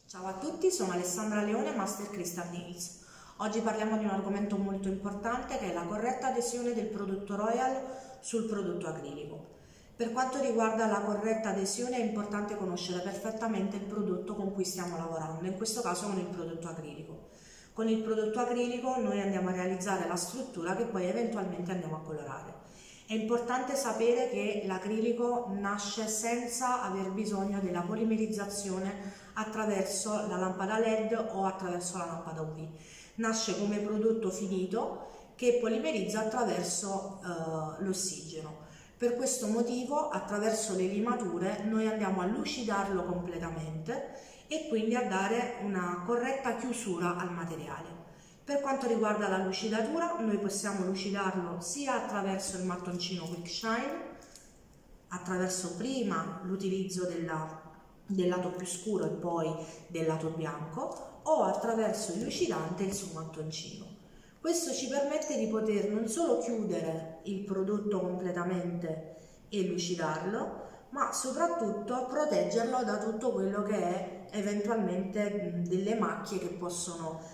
Ciao a tutti, sono Alessandra Leone, Master Crystal Nails. Oggi parliamo di un argomento molto importante che è la corretta adesione del prodotto Royal sul prodotto acrilico. Per quanto riguarda la corretta adesione è importante conoscere perfettamente il prodotto con cui stiamo lavorando, in questo caso con il prodotto acrilico. Con il prodotto acrilico noi andiamo a realizzare la struttura che poi eventualmente andiamo a colorare. È importante sapere che l'acrilico nasce senza aver bisogno della polimerizzazione attraverso la lampada LED o attraverso la lampada UV. Nasce come prodotto finito che polimerizza attraverso l'ossigeno. Per questo motivo, attraverso le limature, noi andiamo a lucidarlo completamente e quindi a dare una corretta chiusura al materiale. Per quanto riguarda la lucidatura, noi possiamo lucidarlo sia attraverso il mattoncino Quick Shine, attraverso prima l'utilizzo del lato più scuro e poi del lato bianco, o attraverso il lucidante e il suo mattoncino. Questo ci permette di poter non solo chiudere il prodotto completamente e lucidarlo, ma soprattutto proteggerlo da tutto quello che è eventualmente delle macchie che possono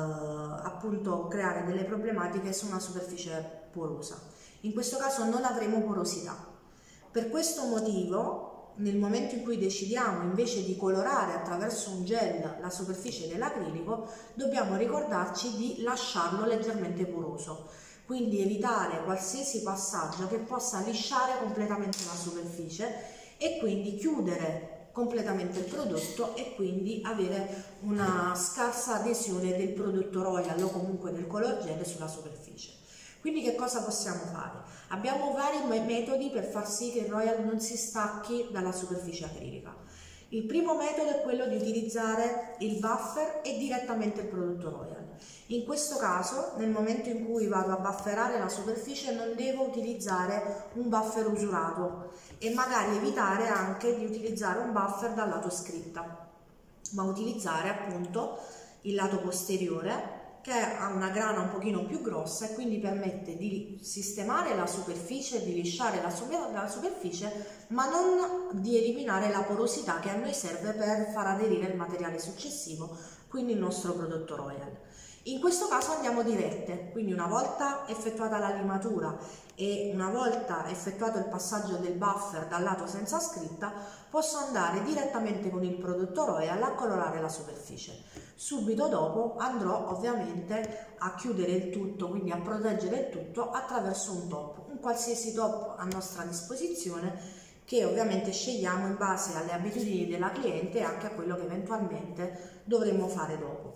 appunto creare delle problematiche su una superficie porosa. In questo caso non avremo porosità. Per questo motivo, nel momento in cui decidiamo invece di colorare attraverso un gel la superficie dell'acrilico, dobbiamo ricordarci di lasciarlo leggermente poroso, quindi evitare qualsiasi passaggio che possa lisciare completamente la superficie e quindi chiudere completamente il prodotto e quindi avere una scarsa adesione del prodotto Royal o comunque del color gel sulla superficie. Quindi che cosa possiamo fare? Abbiamo vari metodi per far sì che il Royal non si stacchi dalla superficie acrilica. Il primo metodo è quello di utilizzare il buffer e direttamente il prodotto Royal. In questo caso, nel momento in cui vado a bufferare la superficie, non devo utilizzare un buffer usurato e magari evitare anche di utilizzare un buffer dal lato scritta, ma utilizzare appunto il lato posteriore che ha una grana un pochino più grossa e quindi permette di sistemare la superficie, di lisciare la superficie, ma non di eliminare la porosità che a noi serve per far aderire il materiale successivo, quindi il nostro prodotto Royal. In questo caso andiamo dirette, quindi una volta effettuata la limatura e una volta effettuato il passaggio del buffer dal lato senza scritta, posso andare direttamente con il prodotto Royal a colorare la superficie. Subito dopo andrò ovviamente a chiudere il tutto, quindi a proteggere il tutto attraverso un top, un qualsiasi top a nostra disposizione che ovviamente scegliamo in base alle abitudini della cliente e anche a quello che eventualmente dovremo fare dopo.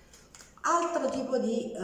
Altro tipo di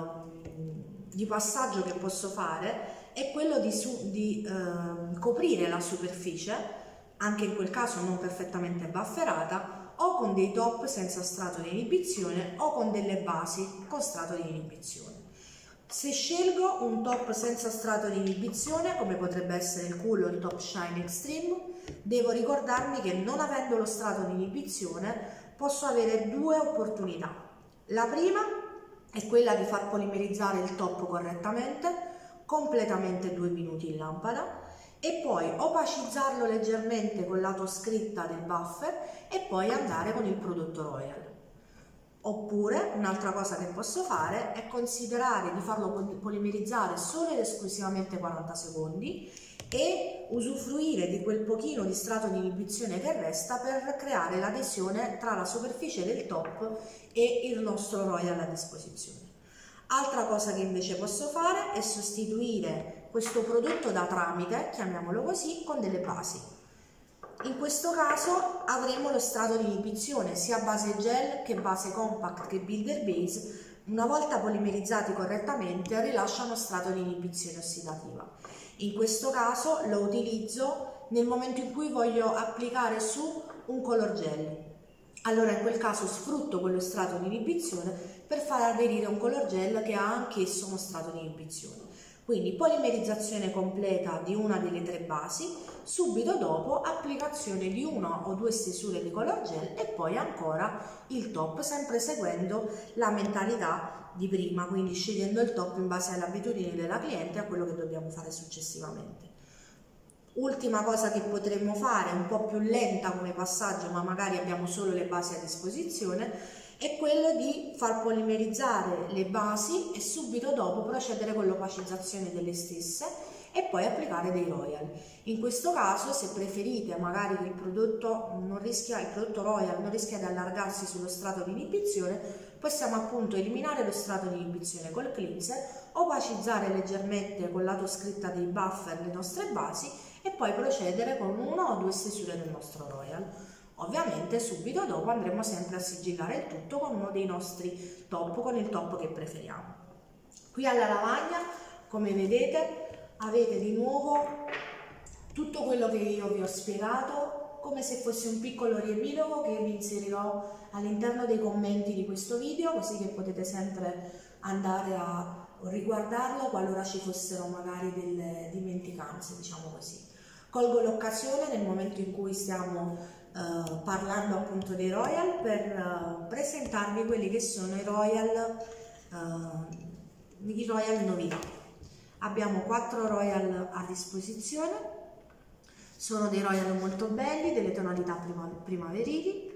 passaggio che posso fare è quello di coprire la superficie, anche in quel caso non perfettamente bufferata, o con dei top senza strato di inibizione o con delle basi con strato di inibizione. Se scelgo un top senza strato di inibizione, come potrebbe essere il Cool o il Top Shine Extreme, devo ricordarmi che non avendo lo strato di inibizione posso avere due opportunità. La prima è quella di far polimerizzare il top correttamente, completamente 2 minuti in lampada, e poi opacizzarlo leggermente col lato scritta del buffer e poi andare con il prodotto Royal. Oppure un'altra cosa che posso fare è considerare di farlo polimerizzare solo ed esclusivamente 40 secondi e usufruire di quel pochino di strato di inibizione che resta per creare l'adesione tra la superficie del top e il nostro Royal a disposizione. Altra cosa che invece posso fare è sostituire questo prodotto da tramite, chiamiamolo così, con delle basi. In questo caso avremo lo strato di inibizione sia base gel che base compact che builder base. Una volta polimerizzati correttamente rilasciano strato di inibizione ossidativa. In questo caso lo utilizzo nel momento in cui voglio applicare su un color gel. Allora in quel caso sfrutto quello strato di inibizione per far aderire un color gel che ha anch'esso uno strato di inibizione. Quindi polimerizzazione completa di una delle tre basi, subito dopo applicazione di una o due stesure di color gel e poi ancora il top, sempre seguendo la mentalità di prima, quindi scegliendo il top in base alle abitudini della cliente e a quello che dobbiamo fare successivamente. Ultima cosa che potremmo fare, un po' più lenta come passaggio, ma magari abbiamo solo le basi a disposizione, è quello di far polimerizzare le basi e subito dopo procedere con l'opacizzazione delle stesse e poi applicare dei royal. In questo caso, se preferite magari che il prodotto royal non rischia di allargarsi sullo strato di inibizione, possiamo appunto eliminare lo strato di inibizione col cleanser, opacizzare leggermente col lato scritta dei buffer le nostre basi e poi procedere con una o due stesure del nostro royal. Ovviamente subito dopo andremo sempre a sigillare il tutto con uno dei nostri top, con il top che preferiamo. Qui alla lavagna, come vedete, avete di nuovo tutto quello che io vi ho spiegato, come se fosse un piccolo riepilogo che vi inserirò all'interno dei commenti di questo video, così che potete sempre andare a riguardarlo qualora ci fossero magari delle dimenticanze, diciamo così. Colgo l'occasione nel momento in cui stiamo parlando appunto dei royal per presentarvi quelli che sono i royal novità. Abbiamo 4 royal a disposizione, sono dei royal molto belli, delle tonalità primaverili,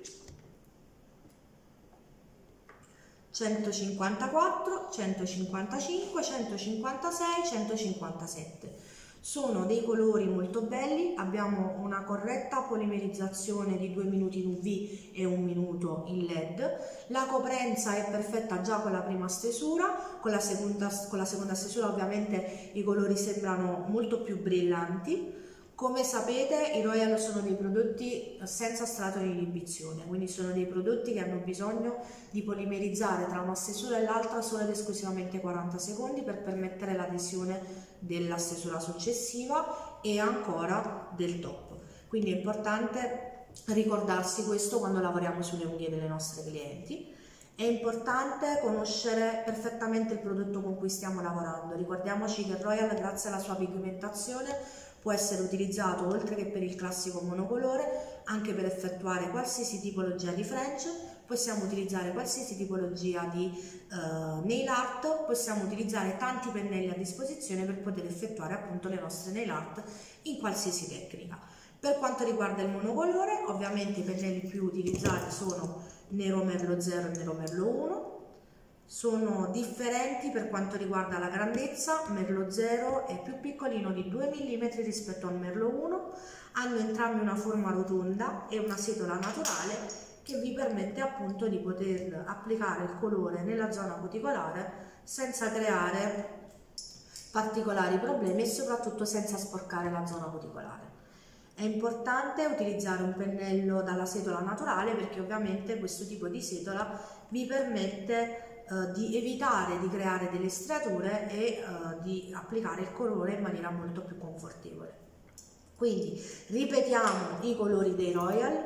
154, 155, 156, 157. Sono dei colori molto belli, abbiamo una corretta polimerizzazione di 2 minuti in UV e 1 minuto in LED, la coprenza è perfetta già con la prima stesura, con la seconda stesura ovviamente i colori sembrano molto più brillanti. Come sapete i royal sono dei prodotti senza strato di inibizione, quindi sono dei prodotti che hanno bisogno di polimerizzare tra una stesura e l'altra solo ed esclusivamente 40 secondi per permettere l'adesione della stesura successiva e ancora del top. Quindi è importante ricordarsi questo quando lavoriamo sulle unghie delle nostre clienti. È importante conoscere perfettamente il prodotto con cui stiamo lavorando. Ricordiamoci che il royal, grazie alla sua pigmentazione, può essere utilizzato oltre che per il classico monocolore anche per effettuare qualsiasi tipologia di French, possiamo utilizzare qualsiasi tipologia di nail art, possiamo utilizzare tanti pennelli a disposizione per poter effettuare appunto le nostre nail art in qualsiasi tecnica. Per quanto riguarda il monocolore, ovviamente i pennelli più utilizzati sono Nero Merlo 0 e Nero Merlo 1. Sono differenti per quanto riguarda la grandezza, Merlo 0 è più piccolino di 2 mm rispetto al Merlo 1, hanno entrambi una forma rotonda e una setola naturale che vi permette appunto di poter applicare il colore nella zona cuticolare senza creare particolari problemi e soprattutto senza sporcare la zona cuticolare. È importante utilizzare un pennello dalla setola naturale perché ovviamente questo tipo di setola vi permette di evitare di creare delle striature e di applicare il colore in maniera molto più confortevole. Quindi ripetiamo i colori dei royal: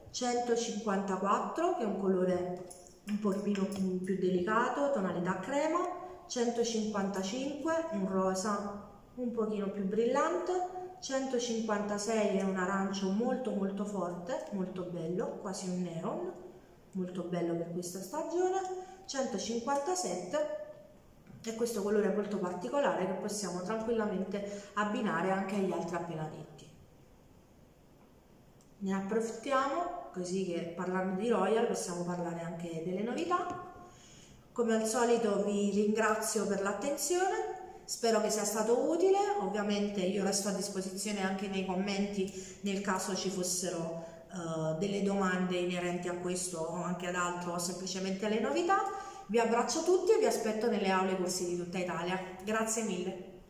154 che è un colore un pochino più delicato, tonalità crema, 155 un rosa un pochino più brillante, 156 è un arancio molto forte, molto bello, quasi un neon, molto bello per questa stagione. 157 è questo colore molto particolare che possiamo tranquillamente abbinare anche agli altri appena detti. Ne approfittiamo così che parlando di royal possiamo parlare anche delle novità. Come al solito vi ringrazio per l'attenzione, spero che sia stato utile. Ovviamente io resto a disposizione anche nei commenti nel caso ci fossero delle domande inerenti a questo o anche ad altro o semplicemente alle novità. Vi abbraccio tutti e vi aspetto nelle aule corsi di tutta Italia. Grazie mille.